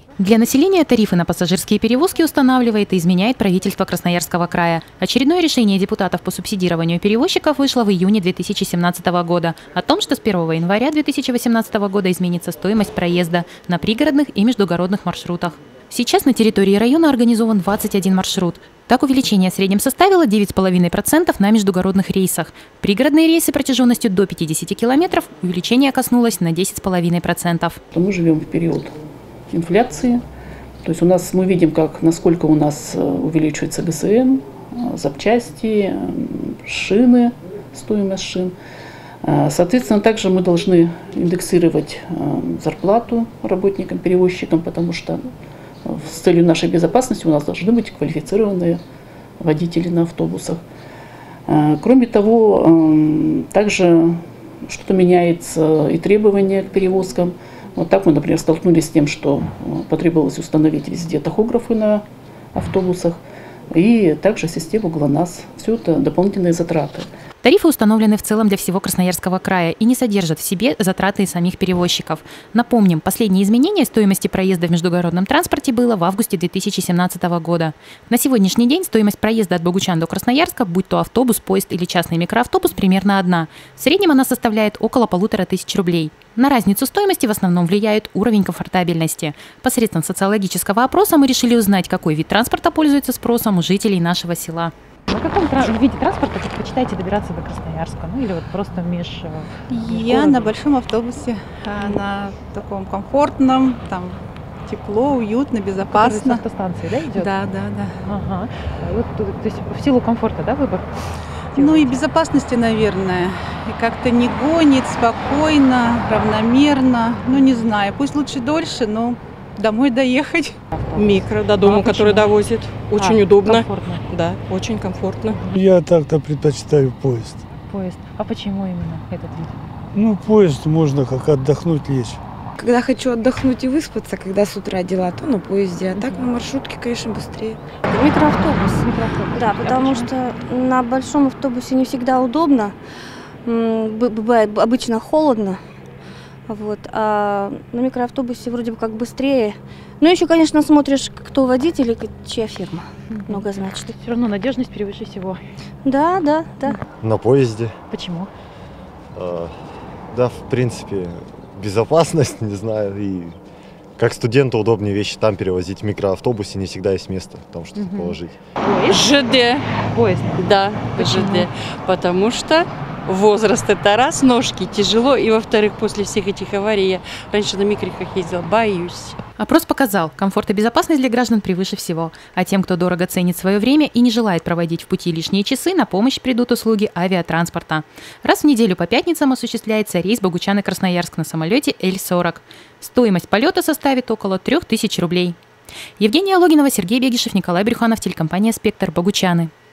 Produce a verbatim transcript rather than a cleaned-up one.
Для населения тарифы на пассажирские перевозки устанавливает и изменяет правительство Красноярского края. Очередное решение депутатов по субсидированию перевозчиков вышло в июне две тысячи семнадцатого года о том, что с первого января две тысячи восемнадцатого года изменится стоимость проезда на пригородных и междугородных маршрутах. Сейчас на территории района организован двадцать один маршрут. Так, увеличение в среднем составило девять целых пять десятых процента на междугородных рейсах. Пригородные рейсы протяженностью до пятидесяти километров увеличение коснулось на десять целых пять десятых процента. Мы живем в период инфляции. То есть у нас мы видим, как, насколько у нас увеличивается ГСМ, запчасти, шины, стоимость шин. Соответственно, также мы должны индексировать зарплату работникам, перевозчикам, потому что с целью нашей безопасности у нас должны быть квалифицированные водители на автобусах. Кроме того, также что-то меняется и требования к перевозкам. Вот так мы, например, столкнулись с тем, что потребовалось установить везде тахографы на автобусах и также систему ГЛОНАСС. Все это дополнительные затраты. Тарифы установлены в целом для всего Красноярского края и не содержат в себе затраты самих перевозчиков. Напомним, последнее изменение стоимости проезда в междугородном транспорте было в августе две тысячи семнадцатого года. На сегодняшний день стоимость проезда от Богучан до Красноярска, будь то автобус, поезд или частный микроавтобус, примерно одна. В среднем она составляет около полутора тысяч рублей. На разницу стоимости в основном влияет уровень комфортабельности. Посредством социологического опроса мы решили узнать, какой вид транспорта пользуется спросом у жителей нашего села. На каком виде транспорта предпочитаете добираться до Красноярска? Ну или вот просто меж... Я на большом автобусе, на таком комфортном, там тепло, уютно, безопасно. С автостанции, да, идет? Да, да, да. Ага. Вот, то есть в силу комфорта, да, выбор? Ну и безопасности, наверное. И как-то не гонит, спокойно, равномерно. Ну не знаю, пусть лучше дольше, но домой доехать. Микро до дома, а который довозит. Очень а, удобно. Комфортно. Да, очень комфортно. Я так-то предпочитаю поезд. Поезд. А почему именно этот вид? Ну, поезд можно как отдохнуть, лечь. Когда хочу отдохнуть и выспаться, когда с утра дела, то на поезде. А так на маршрутке, конечно, быстрее. Микроавтобус. Микроавтобус. Да, потому а что на большом автобусе не всегда удобно. Бывает обычно холодно. Вот. А на микроавтобусе вроде бы как быстрее. Но еще, конечно, смотришь, кто водитель и чья фирма. Mm-hmm. Много значит. Все равно надежность превыше всего. Да, да, да. На поезде. Почему? А, да, в принципе, безопасность, не знаю, и как студенту удобнее вещи там перевозить. В микроавтобусе не всегда есть место, там что-то mm-hmm. положить. Поезд? ЖД. Поезд? Да, Почему? ЖД. Потому что возраст это раз, ножки тяжело, и во-вторых, после всех этих аварий я раньше на микриках ездила, боюсь. Опрос показал, комфорт и безопасность для граждан превыше всего. А тем, кто дорого ценит свое время и не желает проводить в пути лишние часы, на помощь придут услуги авиатранспорта. Раз в неделю по пятницам осуществляется рейс Богучан-Красноярск на самолете Эль сорок. Стоимость полета составит около трёх тысяч рублей. Евгения Логинова, Сергей Бегишев, Николай Брюханов, телекомпания «Спектр», Богучаны.